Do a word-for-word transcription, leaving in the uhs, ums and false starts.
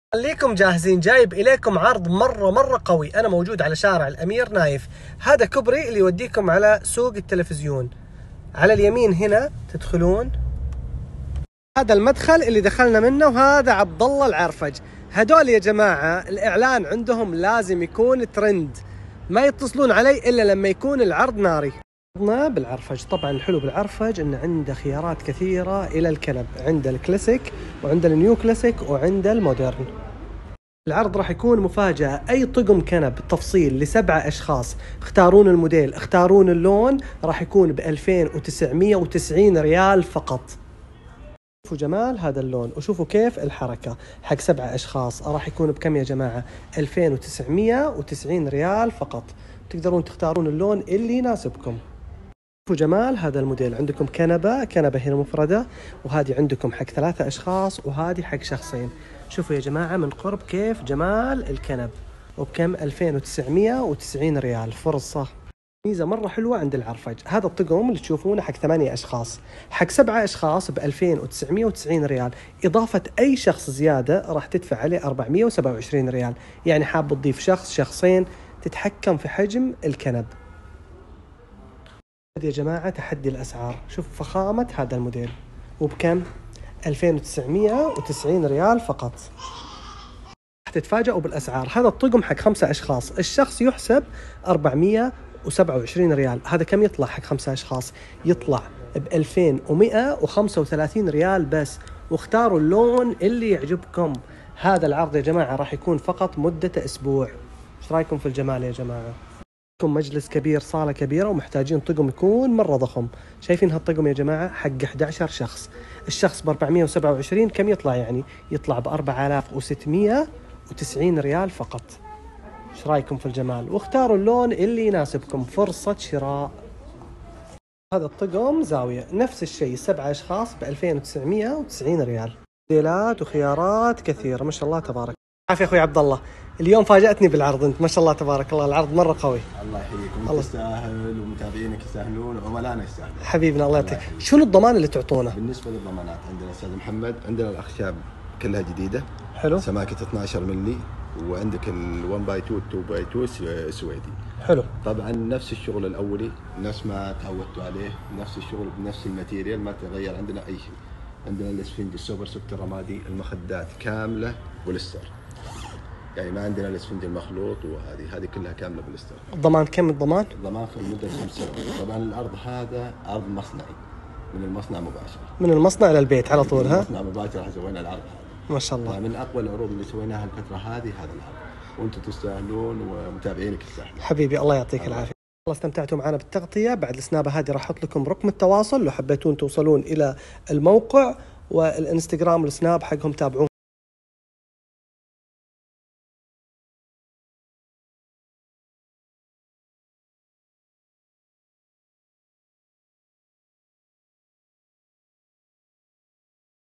خليكم جاهزين، جايب إليكم عرض مرة مرة قوي. أنا موجود على شارع الأمير نايف، هذا كوبري اللي يوديكم على سوق التلفزيون. على اليمين هنا تدخلون، هذا المدخل اللي دخلنا منه، وهذا عبد الله العرفج. هدول يا جماعة الإعلان عندهم لازم يكون ترند، ما يتصلون علي إلا لما يكون العرض ناري. بالعرفج طبعا الحلو بالعرفج إن عنده خيارات كثيرة إلى الكنب، عنده الكلاسيك وعنده النيو كلاسيك وعنده المودرن. العرض راح يكون مفاجأة، أي طقم كنب تفصيل لسبعة أشخاص، اختارون الموديل اختارون اللون، راح يكون بألفين وتسعمية وتسعين ريال فقط. شوفوا جمال هذا اللون وشوفوا كيف الحركة، حق سبعة أشخاص راح يكون بكم يا جماعة؟ ألفين وتسعمية وتسعين ريال فقط. تقدرون تختارون اللون اللي يناسبكم. شوفوا جمال هذا الموديل، عندكم كنبة كنبة هنا مفردة، وهذه عندكم حق ثلاثة أشخاص وهذه حق شخصين. شوفوا يا جماعة من قرب كيف جمال الكنب، وبكم؟ ألفين وتسعمية وتسعين ريال. فرصة ميزة مرة حلوة عند العرفج. هذا الطقم اللي تشوفونه حق ثمانية أشخاص، حق سبعة أشخاص بألفين وتسعمية وتسعين ريال، إضافة أي شخص زيادة راح تدفع عليه أربعمية وسبعة وعشرين ريال. يعني حاب تضيف شخص شخصين تتحكم في حجم الكنب. يا جماعة تحدي الأسعار، شوف فخامة هذا الموديل، وبكم؟ ألفين وتسعمية وتسعين ريال فقط. راح تتفاجئوا بالأسعار. هذا الطقم حق خمسة أشخاص، الشخص يحسب أربعمية وسبعة وعشرين ريال. هذا كم يطلع حق خمسة أشخاص؟ يطلع بألفين ومئة وخمسة وثلاثين ريال بس. واختاروا اللون اللي يعجبكم. هذا العرض يا جماعة راح يكون فقط مدة أسبوع. ايش رايكم في الجمال يا جماعة؟ مجلس كبير، صالة كبيرة، ومحتاجين طقم يكون مرة ضخم. شايفين هالطقم يا جماعة حق أحد عشر شخص، الشخص ب أربعمية وسبعة وعشرين كم يطلع؟ يعني يطلع ب أربعة آلاف وستمية وتسعين ريال فقط. ايش رايكم في الجمال؟ واختاروا اللون اللي يناسبكم. فرصة شراء. هذا الطقم زاوية نفس الشيء، سبعة أشخاص ب ألفين وتسعمية وتسعين ريال. موديلات وخيارات كثيرة ما شاء الله تبارك. عافية أخوي عبد الله، اليوم فاجأتني بالعرض أنت، ما شاء الله تبارك الله، العرض مرة قوي. الله يحييكم، انت تستاهل ومتابعينك يستاهلون وعملائنا يستاهلون. حبيبنا الله يعطيك. شنو الضمان اللي تعطونه؟ بالنسبة للضمانات عندنا أستاذ محمد، عندنا الأخشاب كلها جديدة، حلو، سماكة اثناشر ملي، وعندك ال1 باي تو تو باي تو سويدي. حلو. طبعا نفس الشغل الأولي، نفس ما تعودتوا عليه، نفس الشغل بنفس الماتيريال، ما تغير عندنا أي شيء. عندنا الاسفنج السوبر سوفت الرمادي، المخدات كاملة بوليستر، يعني ما عندنا الاسفنج المخلوط، وهذه هذه كلها كامله بالاستر. الضمان كم الضمان؟ الضمان في مده خمس سنوات. طبعا العرض هذا عرض مصنعي من المصنع مباشر، من المصنع للبيت على طول. ها، المصنع مباشر سوينا العرض هذا ما شاء الله، من اقوى العروض اللي سويناها الفتره هذه هذا العرض، وانتم تستاهلون ومتابعينك يستاهلون. حبيبي الله يعطيك العافيه. والله استمتعتوا معنا بالتغطيه. بعد السنابه هذه راح احط لكم رقم التواصل لو حبيتون توصلون الى الموقع والانستغرام والسناب حقهم، تابعون.